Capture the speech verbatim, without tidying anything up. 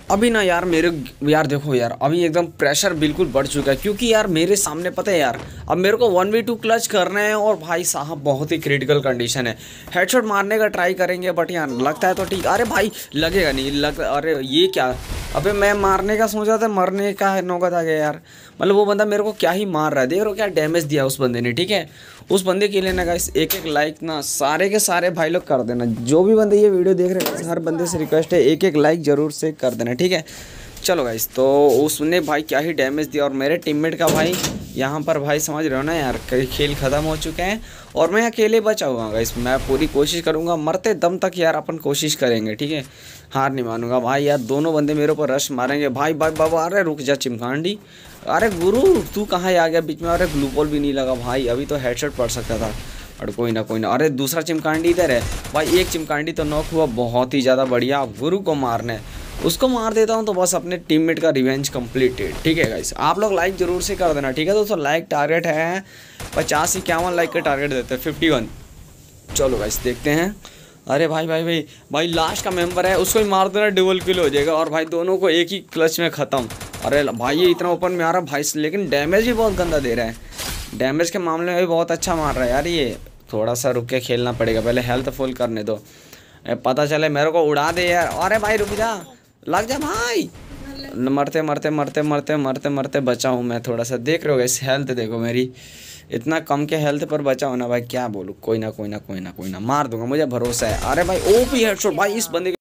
अभी ना यार मेरे यार देखो यार अभी एकदम प्रेशर बिल्कुल बढ़ चुका है, क्योंकि यार मेरे सामने पता है यार अब मेरे को वन वी टू क्लच करना है और भाई साहब बहुत ही क्रिटिकल कंडीशन है। हेडशॉट मारने का ट्राई करेंगे बट यार लगता है तो ठीक, अरे भाई लगेगा नहीं लग, अरे ये क्या, अबे मैं मारने का सोचा था मरने का नौबत आ गया यार। मतलब वो बंदा मेरे को क्या ही मार रहा है, देख रहे हो क्या डैमेज दिया उस बंदे ने। ठीक है उस बंदे के लिए ना गाइस एक एक लाइक ना सारे के सारे भाई लोग कर देना, जो भी बंदे ये वीडियो देख रहे हैं हर बंदे से रिक्वेस्ट है एक एक लाइक जरूर से कर देना। ठीक है चलो गाइस, तो उसने भाई क्या ही डैमेज दिया और मेरे टीममेट का भाई यहाँ पर भाई समझ रहे हो ना यार खेल ख़त्म हो चुके हैं और मैं अकेले बचा हुआ गाइस। मैं पूरी कोशिश करूँगा मरते दम तक यार अपन कोशिश करेंगे। ठीक है हार नहीं मानूंगा भाई यार, दोनों बंदे मेरे ऊपर रश मारेंगे भाई भाई बाबा। अरे रुक जा चिमकांडी, अरे गुरु तू कहाँ आ गया बीच में, अरे ग्लूपोल भी नहीं लगा भाई, अभी तो हेडशॉट पड़ सकता था। और कोई ना कोई ना, अरे दूसरा चिमकांडी इधर है भाई, एक चिमकांडी तो नॉक हुआ, बहुत ही ज़्यादा बढ़िया। गुरु को मारना है, उसको मार देता हूँ तो बस अपने टीममेट का रिवेंज कंप्लीटेड। ठीक है गाइस आप लोग लाइक जरूर से कर देना। ठीक है दोस्तों लाइक टारगेट है पचास इक्यावन लाइक का टारगेट देते हैं फिफ्टी वन। चलो गाइस देखते हैं। अरे भाई भाई भाई भाई लास्ट का मेंबर है उसको ही मार देना, डबल किल हो जाएगा और भाई दोनों को एक ही क्लच में ख़त्म। अरे भाई ये इतना ओपन में आ रहा भाई, लेकिन डैमेज भी बहुत गंदा दे रहा है, डैमेज के मामले में भी बहुत अच्छा मार रहा है यार। ये थोड़ा सा रुक के खेलना पड़ेगा, पहले हेल्थ फुल करने दो, पता चले मेरे को उड़ा दे यार। अरे भाई रुक जा, लग जा भाई, मरते मरते मरते मरते मरते मरते बचा हूँ मैं थोड़ा सा। देख रहे हो इस हेल्थ देखो मेरी, इतना कम के हेल्थ पर बचा हो ना भाई, क्या बोलूँ। कोई ना कोई ना कोई ना कोई ना मार दूंगा, मुझे भरोसा है। अरे भाई ओपी हेडशॉट भाई इस बंदे